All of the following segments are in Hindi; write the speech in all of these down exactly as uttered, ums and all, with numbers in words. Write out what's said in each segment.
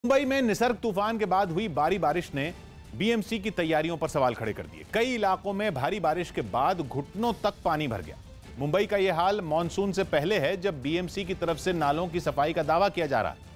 मुंबई में निसर्ग तूफान के बाद हुई भारी बारिश ने बीएमसी की तैयारियों पर सवाल खड़े कर दिए। कई इलाकों में भारी बारिश के बाद घुटनों तक पानी भर गया। मुंबई का यह हाल मानसून से पहले है, जब बीएमसी की तरफ से नालों की सफाई का दावा किया जा रहा है।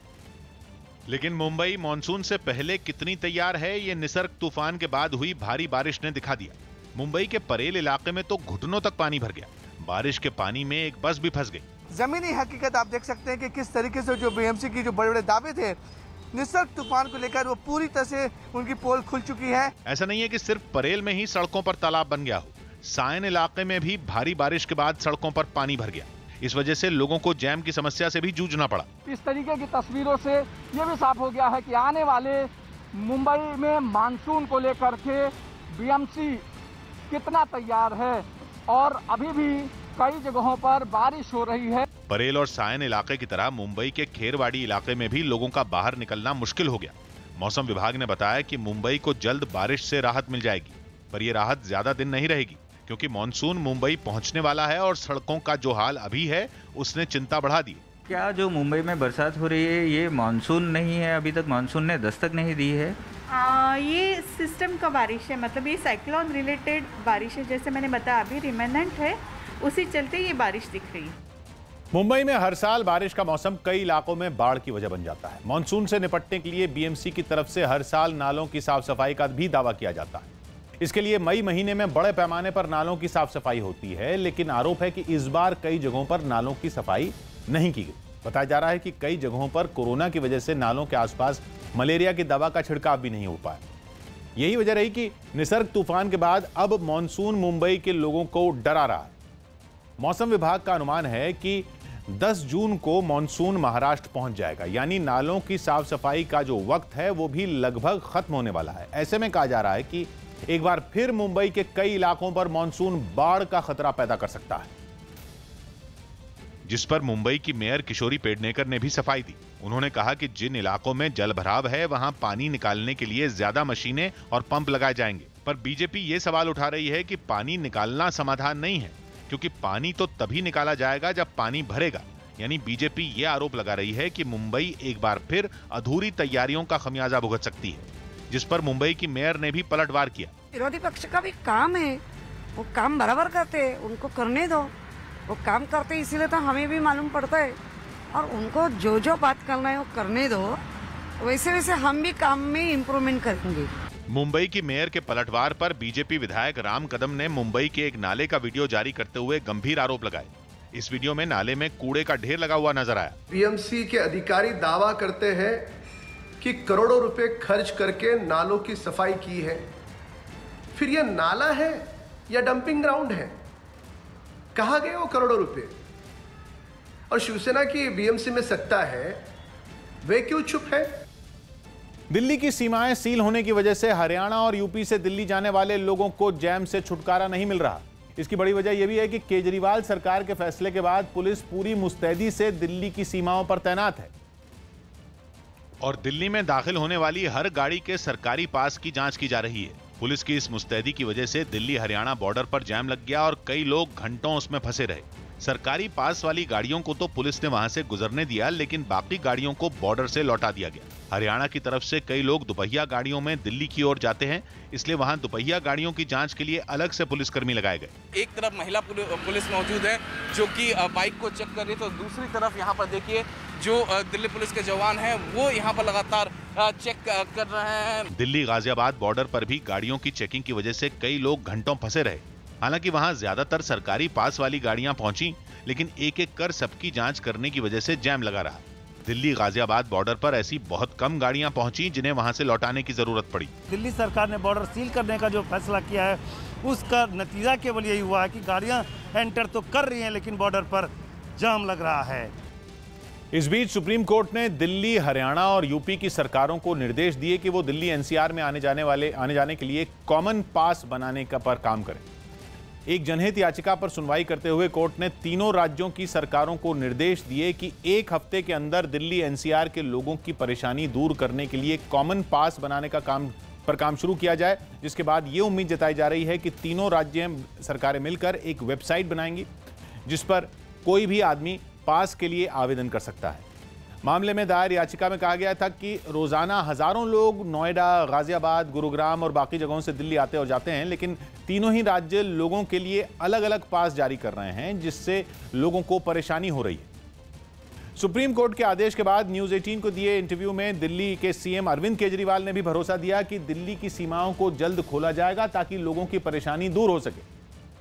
लेकिन मुंबई मानसून से पहले कितनी तैयार है, यह निसर्ग तूफान के बाद हुई भारी बारिश ने दिखा दिया। मुंबई के परेल इलाके में तो घुटनों तक पानी भर गया। बारिश के पानी में एक बस भी फंस गई। जमीनी हकीकत आप देख सकते हैं कि किस तरीके से जो बीएमसी की जो बड़े बड़े दावे थे निसर्ग तूफान को लेकर, वो पूरी तरह से उनकी पोल खुल चुकी है। ऐसा नहीं है कि सिर्फ परेल में ही सड़कों पर तालाब बन गया हो, सायन इलाके में भी भारी बारिश के बाद सड़कों पर पानी भर गया। इस वजह से लोगों को जैम की समस्या से भी जूझना पड़ा। इस तरीके की तस्वीरों से ये भी साफ हो गया है कि आने वाले मुंबई में मानसून को लेकर के बीएमसी कितना तैयार है, और अभी भी कई जगहों पर बारिश हो रही है। परेल और सायन इलाके की तरह मुंबई के खेरवाड़ी इलाके में भी लोगों का बाहर निकलना मुश्किल हो गया। मौसम विभाग ने बताया कि मुंबई को जल्द बारिश से राहत मिल जाएगी, पर यह राहत ज्यादा दिन नहीं रहेगी, क्योंकि मानसून मुंबई पहुंचने वाला है और सड़कों का जो हाल अभी है उसने चिंता बढ़ा दी। क्या जो मुंबई में बरसात हो रही है ये मानसून नहीं है? अभी तक मानसून ने दस्तक नहीं दी है। आ, ये सिस्टम का बारिश है, मतलब ये साइक्लोन रिलेटेड बारिश है। जैसे मैंने बताया अभी रिमेनेंट है, उसी चलते ये बारिश दिख रही है। मुंबई में हर साल बारिश का मौसम कई इलाकों में बाढ़ की वजह बन जाता है। मानसून से निपटने के लिए बीएमसी की तरफ से हर साल नालों की साफ सफाई का भी दावा किया जाता है। इसके लिए मई महीने में बड़े पैमाने पर नालों की साफ सफाई होती है, लेकिन आरोप है कि इस बार कई जगहों पर नालों की सफाई नहीं की गई। बताया जा रहा है कि कई जगहों पर कोरोना की वजह से नालों के आसपास मलेरिया की दवा का छिड़काव भी नहीं हो पाया। यही वजह रही कि निसर्ग तूफान के बाद अब मानसून मुंबई के लोगों को डरा रहा है। मौसम विभाग का अनुमान है कि दस जून को मानसून महाराष्ट्र पहुंच जाएगा, यानी नालों की साफ सफाई का जो वक्त है वो भी लगभग खत्म होने वाला है। ऐसे में कहा जा रहा है कि एक बार फिर मुंबई के कई इलाकों पर मानसून बाढ़ का खतरा पैदा कर सकता है, जिस पर मुंबई की मेयर किशोरी पेडनेकर ने भी सफाई दी। उन्होंने कहा कि जिन इलाकों में जलभराव है वहां पानी निकालने के लिए ज्यादा मशीनें और पंप लगाए जाएंगे। पर बीजेपी ये सवाल उठा रही है कि पानी निकालना समाधान नहीं है, क्योंकि पानी तो तभी निकाला जाएगा जब पानी भरेगा। यानी बीजेपी ये आरोप लगा रही है कि मुंबई एक बार फिर अधूरी तैयारियों का खमियाजा भुगत सकती है, जिस पर मुंबई की मेयर ने भी पलटवार किया। विरोधी पक्ष का भी काम है, वो काम बराबर करते, उनको करने दो, वो काम करते, इसीलिए तो हमें भी मालूम पड़ता है। और उनको जो जो बात करना है वो करने दो, वैसे वैसे हम भी काम में इम्प्रूवमेंट करेंगे। मुंबई की मेयर के पलटवार पर बीजेपी विधायक राम कदम ने मुंबई के एक नाले का वीडियो जारी करते हुए गंभीर आरोप लगाए। इस वीडियो में नाले में कूड़े का ढेर लगा हुआ नजर आया। बीएमसी के अधिकारी दावा करते हैं कि करोड़ों रुपए खर्च करके नालों की सफाई की है। फिर यह नाला है या डंपिंग ग्राउंड है? कहां गए वो करोड़ों रुपए? और शिवसेना की बीएमसी में सत्ता है, वे क्यों चुप है? दिल्ली की सीमाएं सील होने की वजह से हरियाणा और यूपी से दिल्ली जाने वाले लोगों को जैम से छुटकारा नहीं मिल रहा। इसकी बड़ी वजह यह भी है कि केजरीवाल सरकार के फैसले के बाद पुलिस पूरी मुस्तैदी से दिल्ली की सीमाओं पर तैनात है, और दिल्ली में दाखिल होने वाली हर गाड़ी के सरकारी पास की जांच की जा रही है। पुलिस की इस मुस्तैदी की वजह से दिल्ली हरियाणा बॉर्डर पर जैम लग गया और कई लोग घंटों उसमें फंसे रहे। सरकारी पास वाली गाड़ियों को तो पुलिस ने वहां से गुजरने दिया, लेकिन बाकी गाड़ियों को बॉर्डर से लौटा दिया गया। हरियाणा की तरफ से कई लोग दुपहिया गाड़ियों में दिल्ली की ओर जाते हैं, इसलिए वहां दुपहिया गाड़ियों की जांच के लिए अलग से पुलिसकर्मी लगाए गए। एक तरफ महिला पुलिस मौजूद है जो कि बाइक को चेक कर रही है, तो दूसरी तरफ यहाँ पर देखिए जो दिल्ली पुलिस के जवान हैं वो यहाँ पर लगातार चेक कर रहे हैं। दिल्ली गाजियाबाद बॉर्डर पर भी गाड़ियों की चेकिंग की वजह से कई लोग घंटों फंसे रहे। हालांकि वहां ज्यादातर सरकारी पास वाली गाड़ियां पहुंची, लेकिन एक एक कर सबकी जांच करने की वजह से जैम लगा रहा। दिल्ली गाजियाबाद बॉर्डर पर ऐसी बहुत कम गाड़ियां पहुंची जिन्हें वहां से लौटाने की जरूरत पड़ी। दिल्ली सरकार ने बॉर्डर सील करने का जो फैसला किया है उसका नतीजा केवल यही हुआ है कि गाड़ियां एंटर तो कर रही हैं, लेकिन बॉर्डर पर जाम लग रहा है। इस बीच सुप्रीम कोर्ट ने दिल्ली, हरियाणा और यूपी की सरकारों को निर्देश दिए कि वो दिल्ली एनसीआर में आने जाने वाले आने जाने के लिए कॉमन पास बनाने का पर काम करें। एक जनहित याचिका पर सुनवाई करते हुए कोर्ट ने तीनों राज्यों की सरकारों को निर्देश दिए कि एक हफ्ते के अंदर दिल्ली एनसीआर के लोगों की परेशानी दूर करने के लिए कॉमन पास बनाने का काम पर काम शुरू किया जाए, जिसके बाद ये उम्मीद जताई जा रही है कि तीनों राज्य सरकारें मिलकर एक वेबसाइट बनाएंगी जिस पर कोई भी आदमी पास के लिए आवेदन कर सकता है। मामले में दायर याचिका में कहा गया था कि रोजाना हजारों लोग नोएडा, गाजियाबाद, गुरुग्राम और बाकी जगहों से दिल्ली आते और जाते हैं, लेकिन तीनों ही राज्य लोगों के लिए अलग अलग पास जारी कर रहे हैं, जिससे लोगों को परेशानी हो रही है। सुप्रीम कोर्ट के आदेश के बाद न्यूज अठारह को दिए इंटरव्यू में दिल्ली के सीएम अरविंद केजरीवाल ने भी भरोसा दिया कि दिल्ली की सीमाओं को जल्द खोला जाएगा ताकि लोगों की परेशानी दूर हो सके।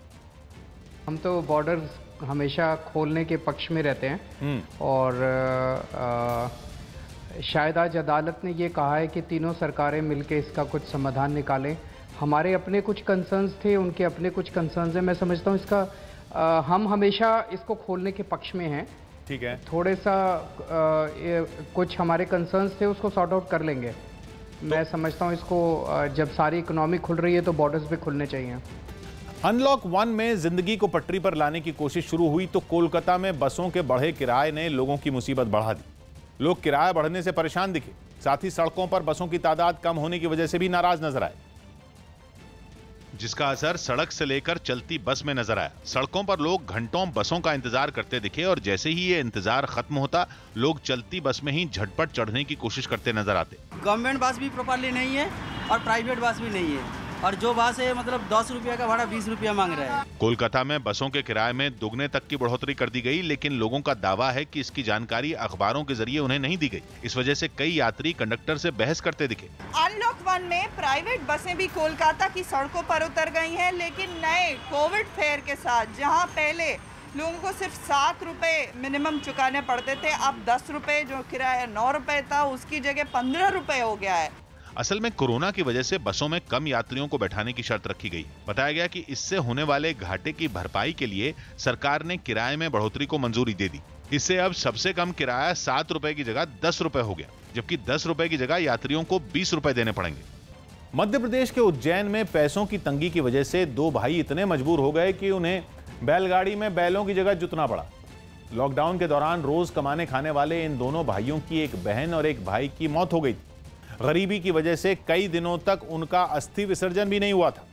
हम तो बॉर्डर हमेशा खोलने के पक्ष में रहते हैं और आ, आ, शायद आज अदालत ने ये कहा है कि तीनों सरकारें मिलकर इसका कुछ समाधान निकालें। हमारे अपने कुछ कंसर्न्स थे, उनके अपने कुछ कंसर्न्स हैं। मैं समझता हूँ इसका आ, हम हमेशा इसको खोलने के पक्ष में हैं। ठीक है, थोड़े सा आ, ये, कुछ हमारे कंसर्न्स थे उसको सॉर्ट आउट कर लेंगे। तो, मैं समझता हूँ इसको आ, जब सारी इकोनॉमी खुल रही है तो बॉर्डर्स भी खुलने चाहिए। अनलॉक वन में जिंदगी को पटरी पर लाने की कोशिश शुरू हुई तो कोलकाता में बसों के बढ़े किराए ने लोगों की मुसीबत बढ़ा दी। लोग किराया बढ़ने से परेशान दिखे, साथ ही सड़कों पर बसों की तादाद कम होने की वजह से भी नाराज नजर आए, जिसका असर सड़क से लेकर चलती बस में नजर आया। सड़कों पर लोग घंटों बसों का इंतजार करते दिखे और जैसे ही ये इंतजार खत्म होता, लोग चलती बस में ही झटपट चढ़ने की कोशिश करते नजर आते। गवर्नमेंट बस भी प्रॉपरली नहीं है और प्राइवेट बस भी नहीं है, और जो बस है मतलब दस रुपया का भाड़ा बीस रुपया मांग रहा है। कोलकाता में बसों के किराए में दुगने तक की बढ़ोतरी कर दी गई, लेकिन लोगों का दावा है कि इसकी जानकारी अखबारों के जरिए उन्हें नहीं दी गई। इस वजह से कई यात्री कंडक्टर से बहस करते दिखे। अनलॉक वन में प्राइवेट बसें भी कोलकाता की सड़कों पर उतर गई हैं, लेकिन नए कोविड फेयर के साथ जहां पहले लोगों को सिर्फ सात रुपए मिनिमम चुकाने पड़ते थे, अब दस रुपए जो किराया नौ रुपए था उसकी जगह पंद्रह रुपए हो गया है। असल में कोरोना की वजह से बसों में कम यात्रियों को बैठाने की शर्त रखी गई। बताया गया कि इससे होने वाले घाटे की भरपाई के लिए सरकार ने किराए में बढ़ोतरी को मंजूरी दे दी। इससे अब सबसे कम किराया सात रुपए की जगह दस रुपए हो गया, जबकि दस रुपए की जगह यात्रियों को बीस रुपए देने पड़ेंगे। मध्य प्रदेश के उज्जैन में पैसों की तंगी की वजह से दो भाई इतने मजबूर हो गए कि उन्हें बैलगाड़ी में बैलों की जगह जुतना पड़ा। लॉकडाउन के दौरान रोज कमाने खाने वाले इन दोनों भाइयों की एक बहन और एक भाई की मौत हो गई थी। गरीबी की वजह से कई दिनों तक उनका अस्थि विसर्जन भी नहीं हुआ था,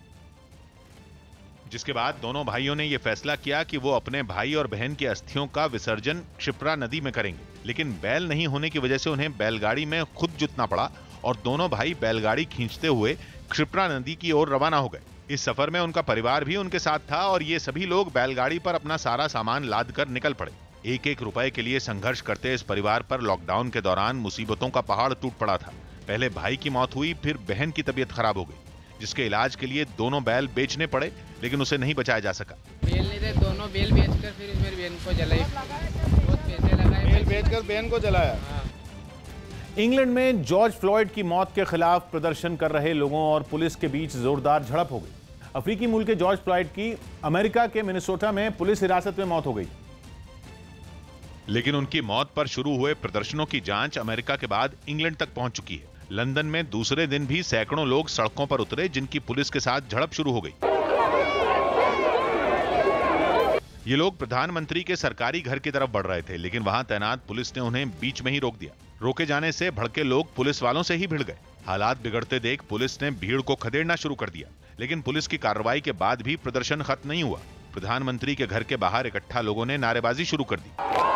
जिसके बाद दोनों भाइयों ने यह फैसला किया कि वो अपने भाई और बहन की अस्थियों का विसर्जन क्षिप्रा नदी में करेंगे। लेकिन बैल नहीं होने की वजह से उन्हें बैलगाड़ी में खुद जुतना पड़ा और दोनों भाई बैलगाड़ी खींचते हुए क्षिप्रा नदी की ओर रवाना हो गए। इस सफर में उनका परिवार भी उनके साथ था और ये सभी लोग बैलगाड़ी पर अपना सारा सामान लाद कर निकल पड़े। एक एक रुपए के लिए संघर्ष करते इस परिवार पर लॉकडाउन के दौरान मुसीबतों का पहाड़ टूट पड़ा था। पहले भाई की मौत हुई, फिर बहन की तबीयत खराब हो गई, जिसके इलाज के लिए दोनों बैल बेचने पड़े, लेकिन उसे नहीं बचाया जा सका। बेल नहीं थे, दोनों बेल बेचकर फिर मेरी बहन को जलाई, बहुत पैसे लगाए, बेल बेचकर बहन को जलाया। इंग्लैंड में जॉर्ज फ्लॉयड की मौत के खिलाफ प्रदर्शन कर रहे लोगों और पुलिस के बीच जोरदार झड़प हो गई। अफ्रीकी मूल के जॉर्ज फ्लॉयड की अमेरिका के मिनेसोटा में पुलिस हिरासत में मौत हो गई, लेकिन उनकी मौत पर शुरू हुए प्रदर्शनों की जांच अमेरिका के बाद इंग्लैंड तक पहुंच चुकी है। लंदन में दूसरे दिन भी सैकड़ों लोग सड़कों पर उतरे, जिनकी पुलिस के साथ झड़प शुरू हो गई। ये लोग प्रधानमंत्री के सरकारी घर की तरफ बढ़ रहे थे, लेकिन वहां तैनात पुलिस ने उन्हें बीच में ही रोक दिया। रोके जाने से भड़के लोग पुलिस वालों से ही भिड़ गए। हालात बिगड़ते देख पुलिस ने भीड़ को खदेड़ना शुरू कर दिया, लेकिन पुलिस की कार्रवाई के बाद भी प्रदर्शन खत्म नहीं हुआ। प्रधानमंत्री के घर के बाहर इकट्ठा लोगों ने नारेबाजी शुरू कर दी।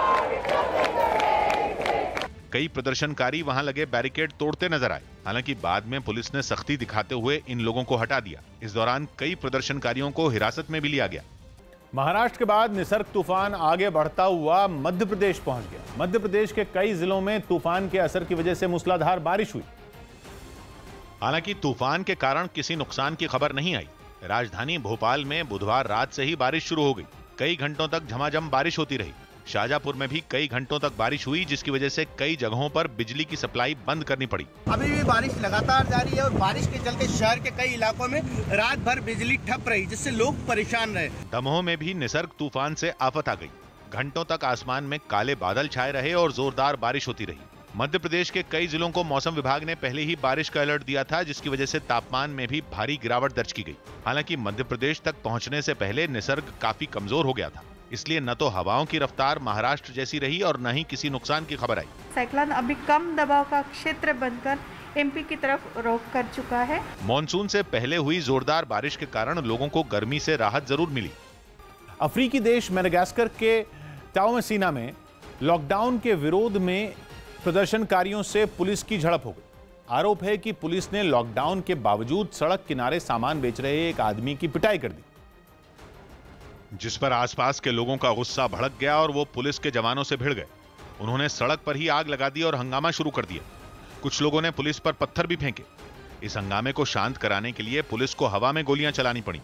कई प्रदर्शनकारी वहां लगे बैरिकेड तोड़ते नजर आए। हालांकि बाद में पुलिस ने सख्ती दिखाते हुए इन लोगों को हटा दिया। इस दौरान कई प्रदर्शनकारियों को हिरासत में भी लिया गया। महाराष्ट्र के बाद निसर्ग तूफान आगे बढ़ता हुआ मध्य प्रदेश पहुंच गया। मध्य प्रदेश के कई जिलों में तूफान के असर की वजह से मूसलाधार बारिश हुई। हालांकि तूफान के कारण किसी नुकसान की खबर नहीं आई। राजधानी भोपाल में बुधवार रात से ही बारिश शुरू हो गई। कई घंटों तक झमाझम बारिश होती रही। शाहजहांपुर में भी कई घंटों तक बारिश हुई, जिसकी वजह से कई जगहों पर बिजली की सप्लाई बंद करनी पड़ी। अभी भी बारिश लगातार जारी है और बारिश के चलते शहर के कई इलाकों में रात भर बिजली ठप रही, जिससे लोग परेशान रहे। दमोह में भी निसर्ग तूफान से आफत आ गई। घंटों तक आसमान में काले बादल छाए रहे और जोरदार बारिश होती रही। मध्य प्रदेश के कई जिलों को मौसम विभाग ने पहले ही बारिश का अलर्ट दिया था, जिसकी वजह से तापमान में भी भारी गिरावट दर्ज की गई। हालांकि मध्य प्रदेश तक पहुंचने से पहले निसर्ग काफी कमजोर हो गया था, इसलिए न तो हवाओं की रफ्तार महाराष्ट्र जैसी रही और न ही किसी नुकसान की खबर आई। साइक्लोन अभी कम दबाव का क्षेत्र बनकर एमपी की तरफ रुख कर चुका है। मॉनसून से पहले हुई जोरदार बारिश के कारण लोगों को गर्मी से राहत जरूर मिली। अफ्रीकी देश मेडागास्कर के टाओमेसिना में लॉकडाउन के विरोध में प्रदर्शनकारियों से पुलिस की झड़प हो गई। आरोप है कि पुलिस ने लॉकडाउन के बावजूद सड़क किनारे सामान बेच रहे एक आदमी की पिटाई कर दी, जिस पर आसपास के लोगों का गुस्सा भड़क गया और वो पुलिस के जवानों से भिड़ गए। उन्होंने सड़क पर ही आग लगा दी और हंगामा शुरू कर दिया। कुछ लोगों ने पुलिस पर पत्थर भी फेंके। इस हंगामे को शांत कराने के लिए पुलिस को हवा में गोलियां चलानी पड़ी,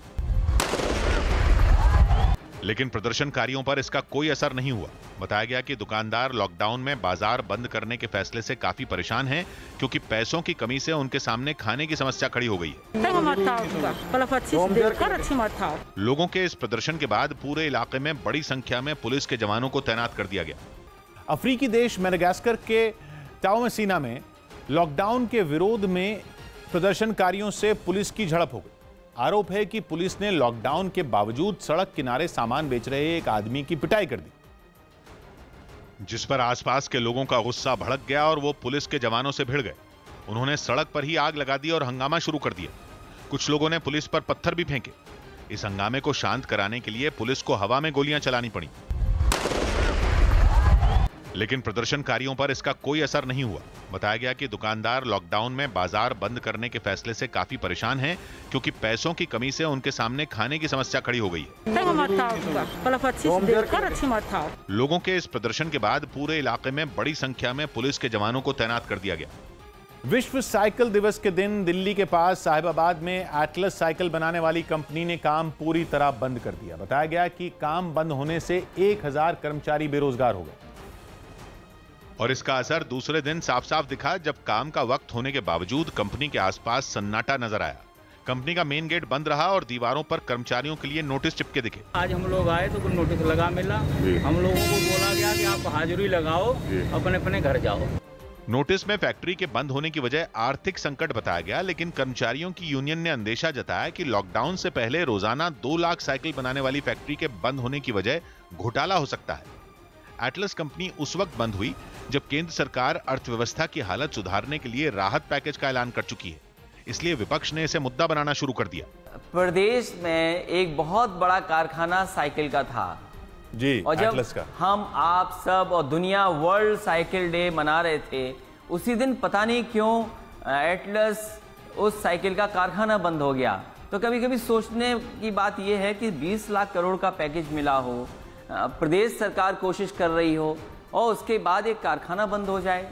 लेकिन प्रदर्शनकारियों पर इसका कोई असर नहीं हुआ। बताया गया कि दुकानदार लॉकडाउन में बाजार बंद करने के फैसले से काफी परेशान हैं, क्योंकि पैसों की कमी से उनके सामने खाने की समस्या खड़ी हो गई है। लोगों के इस प्रदर्शन के बाद पूरे इलाके में बड़ी संख्या में पुलिस के जवानों को तैनात कर दिया गया। अफ्रीकी देश मेडागास्कर के टाओमेसिना में लॉकडाउन के विरोध में प्रदर्शनकारियों से पुलिस की झड़प हो गई। आरोप है कि पुलिस ने लॉकडाउन के बावजूद सड़क किनारे सामान बेच रहे एक आदमी की पिटाई कर दी, जिस पर आसपास के लोगों का गुस्सा भड़क गया और वो पुलिस के जवानों से भिड़ गए। उन्होंने सड़क पर ही आग लगा दी और हंगामा शुरू कर दिया। कुछ लोगों ने पुलिस पर पत्थर भी फेंके। इस हंगामे को शांत कराने के लिए पुलिस को हवा में गोलियां चलानी पड़ी, लेकिन प्रदर्शनकारियों पर इसका कोई असर नहीं हुआ। बताया गया कि दुकानदार लॉकडाउन में बाजार बंद करने के फैसले से काफी परेशान हैं, क्योंकि पैसों की कमी से उनके सामने खाने की समस्या खड़ी हो गई है। लोगों के इस प्रदर्शन के बाद पूरे इलाके में बड़ी संख्या में पुलिस के जवानों को तैनात कर दिया गया। विश्व साइकिल दिवस के दिन दिल्ली के पास साहिबाबाद में एटलस साइकिल बनाने वाली कंपनी ने काम पूरी तरह बंद कर दिया। बताया गया कि काम बंद होने से एक हजार कर्मचारी बेरोजगार हो गए, और इसका असर दूसरे दिन साफ साफ दिखा, जब काम का वक्त होने के बावजूद कंपनी के आसपास सन्नाटा नजर आया। कंपनी का मेन गेट बंद रहा और दीवारों पर कर्मचारियों के लिए नोटिस चिपके दिखे। आज हम लोग आए तो नोटिस लगा मिला, हम लोगों को बोला गया कि आप हाजिरी लगाओ, अपने अपने घर जाओ। नोटिस में फैक्ट्री के बंद होने की वजह आर्थिक संकट बताया गया, लेकिन कर्मचारियों की यूनियन ने अंदेशा जताया कि लॉकडाउन से पहले रोजाना दो लाख साइकिल बनाने वाली फैक्ट्री के बंद होने की वजह घोटाला हो सकता है। एटलस कंपनी उस वक्त बंद हुई जब केंद्र सरकार अर्थव्यवस्था की हालत सुधारने के लिए राहत पैकेज का ऐलान कर चुकी है, इसलिए विपक्ष ने इसे मुद्दा बनाना शुरू कर दिया। प्रदेश में एक बहुत बड़ा कारखाना साइकिल का था जी, और जब एटलस का हम आप सब और दुनिया वर्ल्ड साइकिल डे मना रहे थे, उसी दिन पता नहीं क्यों एटलस उस साइकिल का कारखाना बंद हो गया। तो कभी कभी सोचने की बात यह है कि बीस लाख करोड़ का पैकेज मिला हो, प्रदेश सरकार कोशिश कर रही हो और उसके बाद एक कारखाना बंद हो जाए।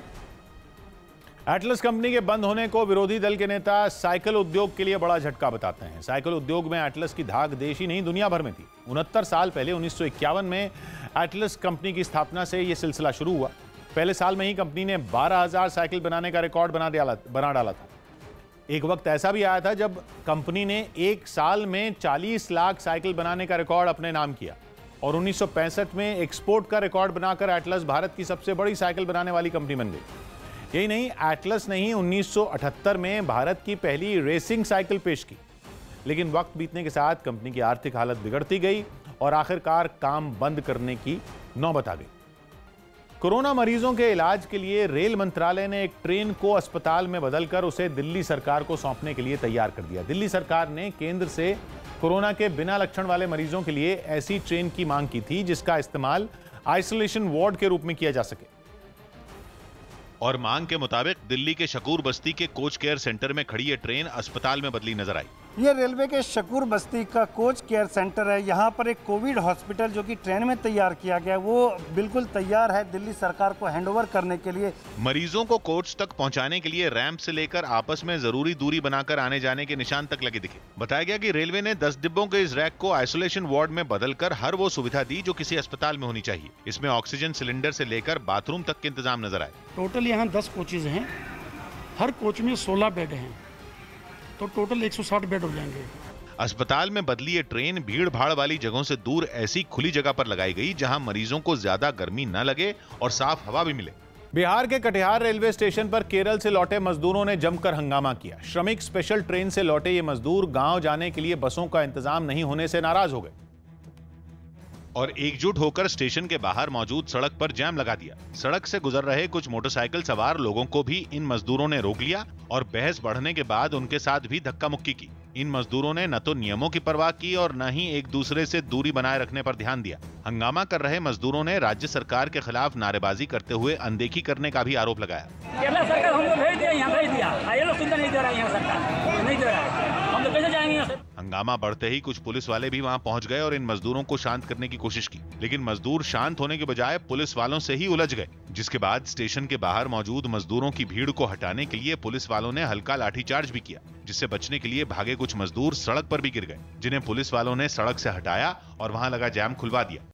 एटलस कंपनी के बंद होने को विरोधी दल के नेता साइकिल उद्योग के लिए बड़ा झटका बताते हैं। साइकिल उद्योग में एटलस की धाक देश ही नहीं दुनिया भर में थी। उनहत्तर साल पहले उन्नीस सौ इक्यावन में एटलस कंपनी की स्थापना से यह सिलसिला शुरू हुआ। पहले साल में ही कंपनी ने बारह हजार साइकिल बनाने का रिकॉर्ड बना दिया बना डाला था। एक वक्त ऐसा भी आया था जब कंपनी ने एक साल में चालीस लाख साइकिल बनाने का रिकॉर्ड अपने नाम किया, और उन्नीस सौ पैंसठ में एक्सपोर्ट का रिकॉर्ड बनाकर एटलस भारत की सबसे बड़ी साइकिल बनाने वाली कंपनी बन गई। यही नहीं, एटलस ने ही उन्नीस सौ अठहत्तर में भारत की पहली रेसिंग साइकिल पेश की। लेकिन वक्त बीतने के साथ कंपनी की आर्थिक हालत बिगड़ती गई और आखिरकार काम बंद करने की नौबत आ गई। कोरोना मरीजों के इलाज के लिए रेल मंत्रालय ने एक ट्रेन को अस्पताल में बदलकर उसे दिल्ली सरकार को सौंपने के लिए तैयार कर दिया। दिल्ली सरकार ने केंद्र से कोरोना के बिना लक्षण वाले मरीजों के लिए ऐसी ट्रेन की मांग की थी जिसका इस्तेमाल आइसोलेशन वार्ड के रूप में किया जा सके, और मांग के मुताबिक दिल्ली के शकूर बस्ती के कोच केयर सेंटर में खड़ी ये ट्रेन अस्पताल में बदली नजर आई। ये रेलवे के शकूर बस्ती का कोच केयर सेंटर है। यहाँ पर एक कोविड हॉस्पिटल जो कि ट्रेन में तैयार किया गया, वो बिल्कुल तैयार है दिल्ली सरकार को हैंडओवर करने के लिए। मरीजों को कोच तक पहुँचाने के लिए रैंप से लेकर आपस में जरूरी दूरी बनाकर आने जाने के निशान तक लगे दिखे। बताया गया कि रेलवे ने दस डिब्बों के इस रैक को आइसोलेशन वार्ड में बदलकर हर वो सुविधा दी जो किसी अस्पताल में होनी चाहिए। इसमें ऑक्सीजन सिलेंडर से लेकर बाथरूम तक के इंतजाम नजर आए। टोटल यहाँ दस कोचेज हैं, हर कोच में सोलह बेड हैं, तो टोटल एक सौ साठ बेड हो जाएंगे। अस्पताल में बदली ये ट्रेन भीड़ भाड़ वाली जगहों से दूर ऐसी खुली जगह पर लगाई गई जहां मरीजों को ज्यादा गर्मी न लगे और साफ हवा भी मिले। बिहार के कटिहार रेलवे स्टेशन पर केरल से लौटे मजदूरों ने जमकर हंगामा किया। श्रमिक स्पेशल ट्रेन से लौटे ये मजदूर गांव जाने के लिए बसों का इंतजाम नहीं होने से नाराज हो गए। और एकजुट होकर स्टेशन के बाहर मौजूद सड़क पर जाम लगा दिया। सड़क से गुजर रहे कुछ मोटरसाइकिल सवार लोगों को भी इन मजदूरों ने रोक लिया और बहस बढ़ने के बाद उनके साथ भी धक्का मुक्की की। इन मजदूरों ने न तो नियमों की परवाह की और न ही एक दूसरे से दूरी बनाए रखने पर ध्यान दिया। हंगामा कर रहे मजदूरों ने राज्य सरकार के खिलाफ नारेबाजी करते हुए अनदेखी करने का भी आरोप लगाया। केरला सरकार हमको भेज दिया, यहाँ भेज दिया, ये लोग सुनते नहीं दे रहा है, यहाँ सरकार नहीं दे रहा है, हम लोग कैसे जाएंगे यहाँ से? हंगामा बढ़ते ही कुछ पुलिस वाले भी वहां पहुंच गए और इन मजदूरों को शांत करने की कोशिश की, लेकिन मजदूर शांत होने के बजाय पुलिस वालों से ही उलझ गए, जिसके बाद स्टेशन के बाहर मौजूद मजदूरों की भीड़ को हटाने के लिए पुलिस वालों ने हल्का लाठीचार्ज भी किया, जिससे बचने के लिए भागे कुछ मजदूर सड़क पर भी गिर गए, जिन्हें पुलिस वालों ने सड़क से हटाया और वहां लगा जाम खुलवा दिया।